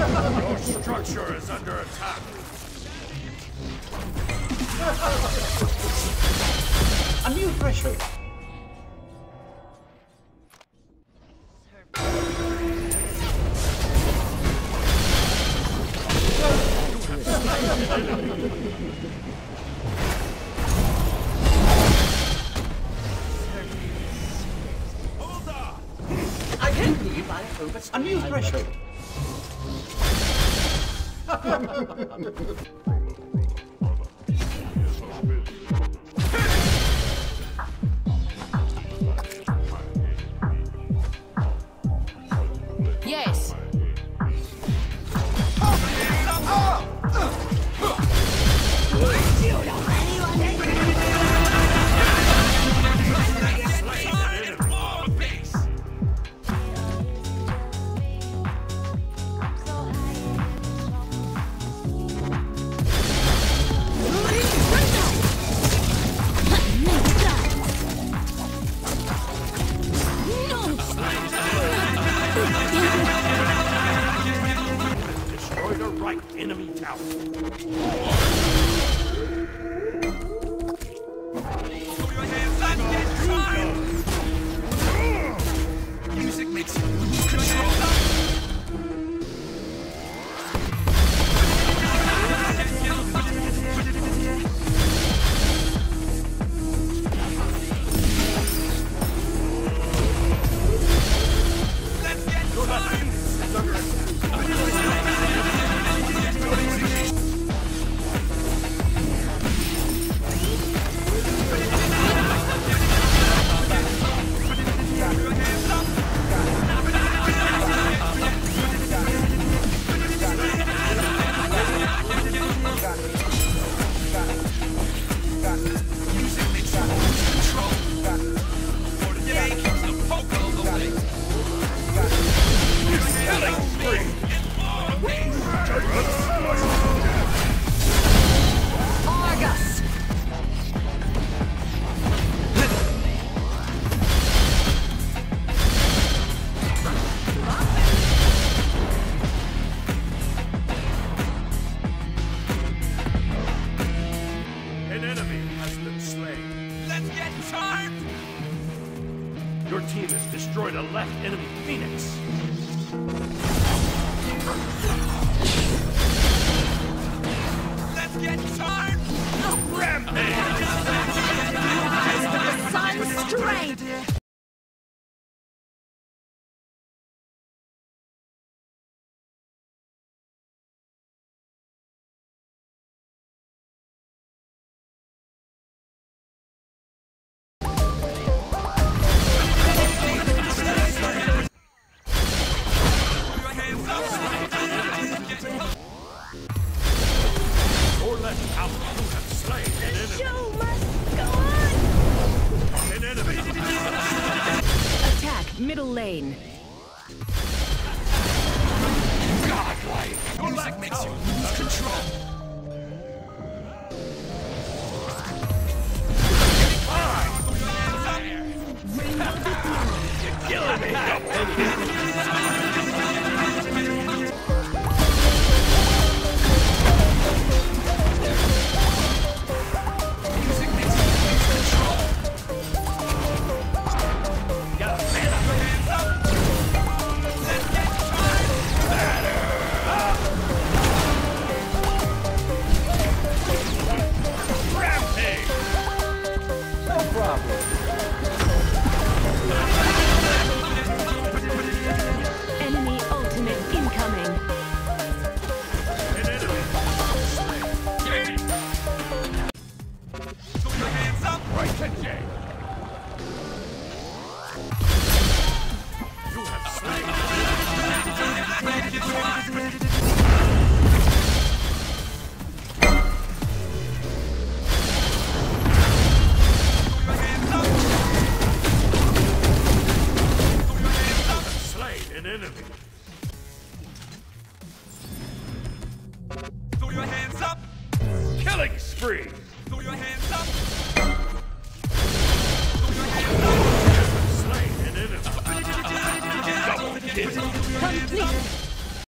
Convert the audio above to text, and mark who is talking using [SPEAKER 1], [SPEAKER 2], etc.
[SPEAKER 1] Your structure is under attack.
[SPEAKER 2] A new threshold. I can't believe I overstepped. A new threshold.
[SPEAKER 3] Yes.
[SPEAKER 1] Destroyed a right enemy tower.
[SPEAKER 4] Music makes you lose control.
[SPEAKER 1] Your team has destroyed a left enemy Phoenix.
[SPEAKER 4] Let's get charged!
[SPEAKER 1] Rampage!
[SPEAKER 3] Sun's strength!
[SPEAKER 1] Or let out who have slain an enemy.
[SPEAKER 3] Show must go on!
[SPEAKER 1] An enemy.
[SPEAKER 3] Attack middle lane.
[SPEAKER 4] Godlike! Music makes you lose control.
[SPEAKER 1] Killing me.
[SPEAKER 3] Enemy ultimate incoming.
[SPEAKER 1] An enemy.
[SPEAKER 4] Throw your hands up!
[SPEAKER 1] Right to Jay. You have slain. Slain an enemy.
[SPEAKER 4] Throw your hands up!
[SPEAKER 1] Killing spree.